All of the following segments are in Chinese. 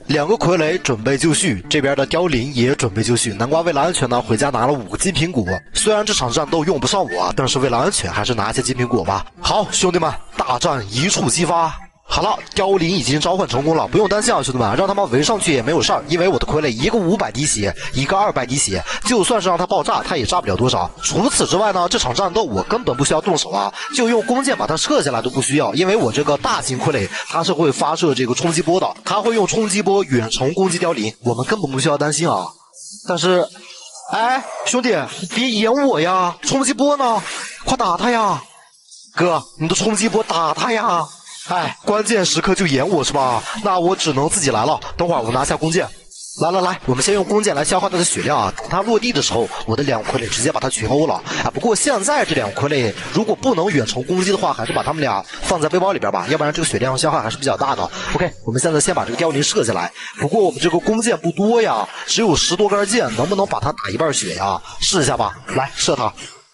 2个傀儡准备就绪，这边的凋零也准备就绪。南瓜为了安全呢，回家拿了5个金苹果。虽然这场战斗用不上我，但是为了安全，还是拿一些金苹果吧。好，兄弟们，大战一触即发。好了，凋零已经召唤成功了，不用担心啊，兄弟们，让他们围上去也没有事儿，因为我的傀儡一个500滴血，一个200滴血，就算是让它爆炸，它也炸不了多少。除此之外呢，这场战斗我根本不需要动手啊，就用弓箭把它射下来都不需要，因为我这个大型傀儡它是会发射这个冲击波的，它会用冲击波远程攻击凋零，我们根本不需要担心啊。但是，哎，兄弟，别演我呀，冲击波呢？快打他呀！哥，你的冲击波打他呀！哎，关键时刻就演我是吧？那我只能自己来了。等会儿我拿下弓箭。来，我们先用弓箭来消耗它的血量啊。等它落地的时候，我的2个傀儡直接把它群殴了啊。不过现在这2个傀儡如果不能远程攻击的话，还是把它们俩放在背包里边吧，要不然这个血量消耗还是比较大的。OK， 我们现在先把这个凋零射下来。不过我们这个弓箭不多呀，只有10多根箭，能不能把它打1半血呀？试一下吧，来射它。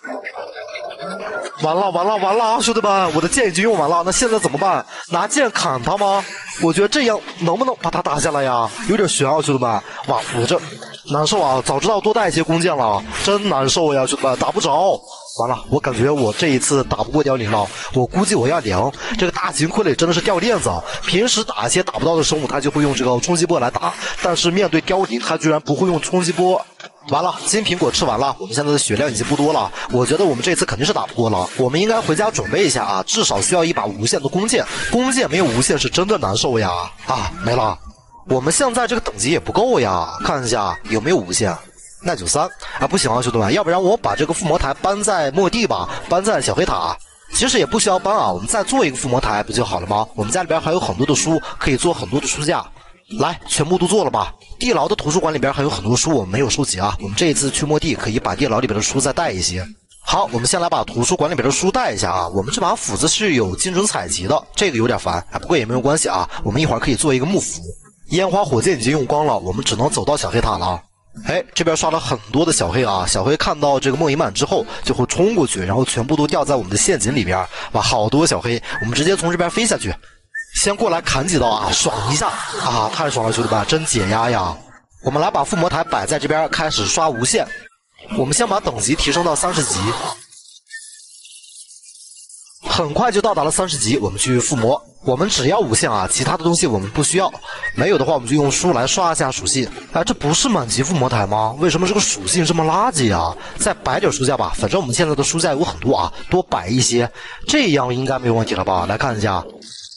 完了，兄弟们，我的剑已经用完了，那现在怎么办？拿剑砍他吗？我觉得这样能不能把他打下来呀？有点悬啊，兄弟们。哇，我这难受啊！早知道多带一些弓箭了，真难受呀，兄弟们，打不着。完了，我感觉我这一次打不过凋零了，我估计我要凉。这个大型傀儡真的是掉链子，平时打一些打不到的生物，他就会用这个冲击波来打，但是面对凋零，他居然不会用冲击波。完了，金苹果吃完了，我们现在的血量已经不多了，我觉得我们这次肯定是打不过了。我们应该回家准备一下啊，至少需要一把无限的弓箭，弓箭没有无限是真的难受呀。啊，没了，我们现在这个等级也不够呀，看一下有没有无限。耐久3啊，不行啊，兄弟们，要不然我把这个附魔台搬在末地吧，搬在小黑塔。其实也不需要搬啊，我们再做一个附魔台不就好了吗？我们家里边还有很多的书，可以做很多的书架。来，全部都做了吧。地牢的图书馆里边还有很多书我们没有收集啊，我们这一次去末地可以把地牢里边的书再带一些。好，我们先来把图书馆里边的书带一下啊。我们这把斧子是有精准采集的，这个有点烦啊，不过也没有关系啊，我们一会儿可以做一个幕府。烟花火箭已经用光了，我们只能走到小黑塔了。哎，这边刷了很多的小黑啊，小黑看到这个梦遗满之后就会冲过去，然后全部都掉在我们的陷阱里边。哇，好多小黑，我们直接从这边飞下去。先过来砍几刀啊，爽一下啊！太爽了，兄弟们，真解压呀！我们来把附魔台摆在这边，开始刷无限。我们先把等级提升到30级，很快就到达了30级。我们去附魔，我们只要无限啊，其他的东西我们不需要。没有的话，我们就用书来刷一下属性。哎，这不是满级附魔台吗？为什么这个属性这么垃圾啊？再摆点书架吧，反正我们现在的书架有很多啊，多摆一些，这样应该没有问题了吧？来看一下。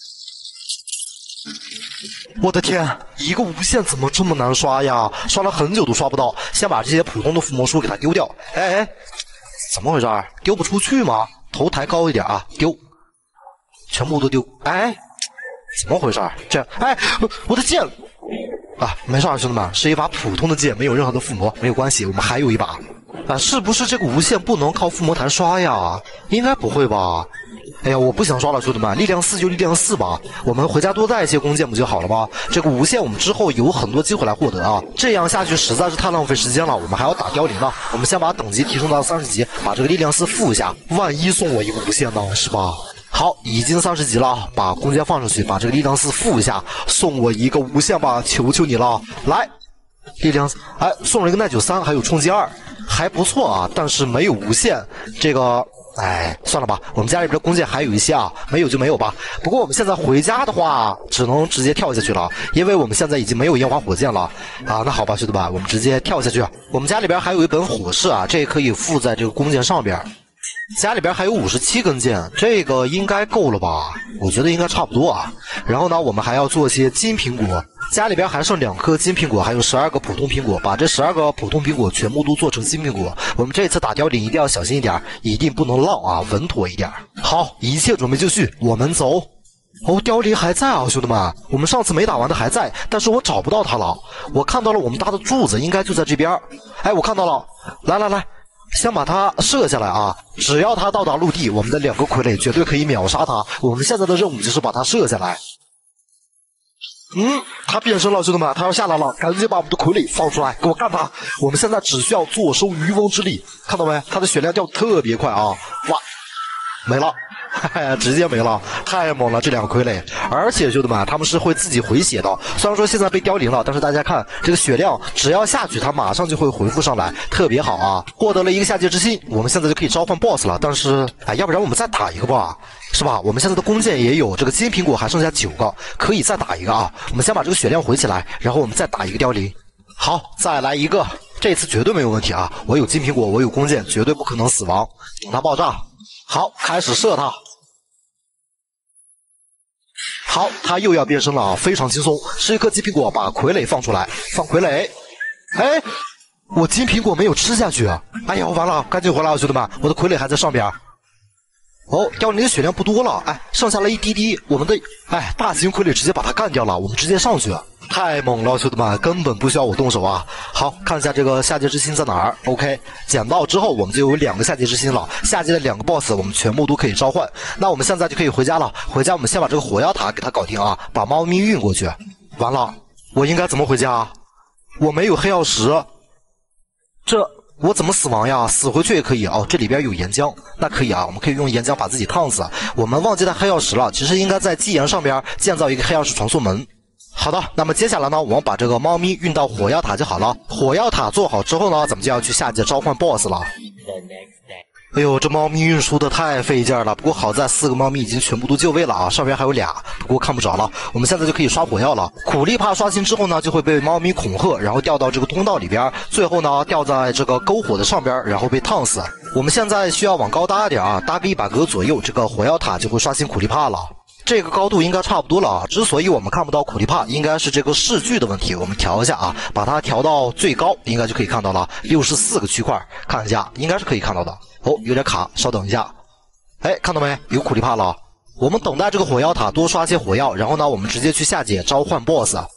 我的天，一个无限怎么这么难刷呀？刷了很久都刷不到。先把这些普通的附魔书给它丢掉。哎，怎么回事？丢不出去吗？头抬高一点啊，丢，全部都丢。哎，怎么回事？这样，哎，我的剑啊，没事，兄弟们，是一把普通的剑，没有任何的附魔，没有关系，我们还有一把。啊，是不是这个无限不能靠附魔台刷呀？应该不会吧？哎呀，我不想刷了，兄弟们，力量4就力量4吧，我们回家多带一些弓箭不就好了吗？这个无限我们之后有很多机会来获得啊，这样下去实在是太浪费时间了，我们还要打凋零呢。我们先把等级提升到30级，把这个力量4附一下，万一送我一个无限呢，是吧？好，已经30级了，把弓箭放上去，把这个力量4附一下，送我一个无限吧，求求你了，来，力量4，哎，送了一个耐久3，还有冲击2，还不错啊，但是没有无限，这个。哎，算了吧，我们家里边的弓箭还有一些啊，没有就没有吧。不过我们现在回家的话，只能直接跳下去了，因为我们现在已经没有烟花火箭了啊。那好吧，兄弟们，我们直接跳下去。我们家里边还有一本火势啊，这可以附在这个弓箭上边。家里边还有57根箭，这个应该够了吧？我觉得应该差不多啊。然后呢，我们还要做些金苹果，家里边还剩2颗金苹果，还有12个普通苹果，把这12个普通苹果全部都做成金苹果。我们这次打凋零一定要小心一点，一定不能浪啊，稳妥一点。好，一切准备就绪，我们走。哦，凋零还在啊，兄弟们，我们上次没打完的还在，但是我找不到它了。我看到了我们搭的柱子，应该就在这边。哎，我看到了，来。先把它射下来啊！只要它到达陆地，我们的2个傀儡绝对可以秒杀它。我们现在的任务就是把它射下来。它变身了，兄弟们，它要下来了，赶紧把我们的傀儡放出来，给我干它！我们现在只需要坐收渔翁之利，看到没？它的血量掉得特别快啊！哇，没了！ 直接没了，太猛了！这两个傀儡，而且兄弟们，他们是会自己回血的。虽然说现在被凋零了，但是大家看这个血量，只要下去，它马上就会回复上来，特别好啊！获得了一个下界之心，我们现在就可以召唤 BOSS 了。但是，哎，要不然我们再打一个吧，是吧？我们现在的弓箭也有，这个金苹果还剩下9个，可以再打一个啊！我们先把这个血量回起来，然后我们再打一个凋零。好，再来一个，这次绝对没有问题啊！我有金苹果，我有弓箭，绝对不可能死亡。等它爆炸，好，开始射它。好，它又要变身了啊，非常轻松。吃一颗金苹果，把傀儡放出来，放傀儡。哎，我金苹果没有吃下去啊！哎呀，完了，赶紧回来啊，兄弟们，我的傀儡还在上边。哦，凋零的血量不多了，哎，剩下了一滴滴。我们的大型傀儡直接把它干掉了，我们直接上去。太猛了，兄弟们，根本不需要我动手啊！好，看一下这个下界之心在哪儿。OK， 捡到之后，我们就有2个下界之心了。下界的2个 BOSS， 我们全部都可以召唤。那我们现在就可以回家了。回家，我们先把这个火药塔给它搞定啊，把猫咪运过去。完了，我应该怎么回家？我没有黑曜石，这我怎么死亡呀？死回去也可以哦。这里边有岩浆，那可以啊，我们可以用岩浆把自己烫死。我们忘记带黑曜石了，其实应该在基岩上边建造一个黑曜石传送门。好的，那么接下来呢，我们把这个猫咪运到火药塔就好了。火药塔做好之后呢，咱们就要去下界召唤 BOSS 了。哎呦，这猫咪运输的太费劲了，不过好在4个猫咪已经全部都就位了啊，上边还有俩，不过看不着了。我们现在就可以刷火药了。苦力怕刷新之后呢，就会被猫咪恐吓，然后掉到这个通道里边，最后呢掉在这个篝火的上边，然后被烫死。我们现在需要往高搭一点啊，搭个100格左右，这个火药塔就会刷新苦力怕了。这个高度应该差不多了啊。之所以我们看不到苦力怕，应该是这个视距的问题。我们调一下啊，把它调到最高，应该就可以看到了。64个区块，看一下，应该是可以看到的。哦，有点卡，稍等一下。哎，看到没？有苦力怕了。我们等待这个火药塔多刷些火药，然后呢，我们直接去下界召唤 BOSS。